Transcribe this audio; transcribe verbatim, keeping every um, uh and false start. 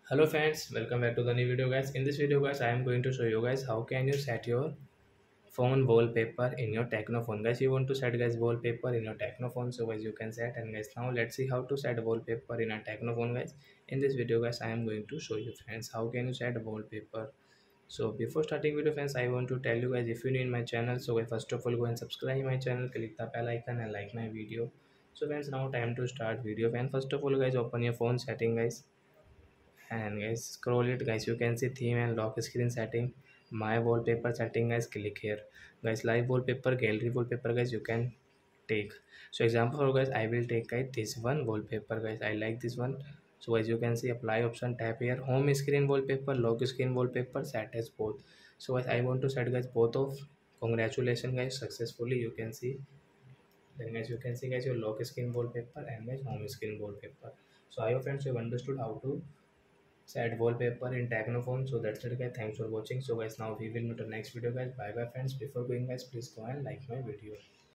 Hello friends, welcome back to the new video guys. In this video guys, I am going to show you guys how can you set your phone wallpaper in your Technophone. Guys, you want to set guys wallpaper in your Technophone, so guys you can set. And guys, now let's see how to set wallpaper in a Technophone guys. In this video guys, I am going to show you friends how can you set wallpaper. So before starting video friends, I want to tell you guys, if you new in my channel, so guys, first of all go and subscribe my channel, click the bell icon and like my video. So friends, now time to start video. And first of all guys, open your phone setting guys, and guys scroll it guys, you can see theme and lock screen setting, my wallpaper setting guys, click here guys, live wallpaper, gallery wallpaper guys, you can take. So example for guys, I will take guys this one wallpaper guys, I like this one. So as you can see, apply option, tap here, home screen wallpaper, lock screen wallpaper, set as both. So guys, I want to set guys both of. Congratulations guys, successfully you can see. Then guys, you can see guys your lock screen wallpaper and guys home screen wallpaper. So I hope friends you have understood how to set wallpaper in Technophone. So that's it guys, thanks for watching. So guys, now we will meet the next video guys. Bye bye friends. Before going guys, please go and like my video.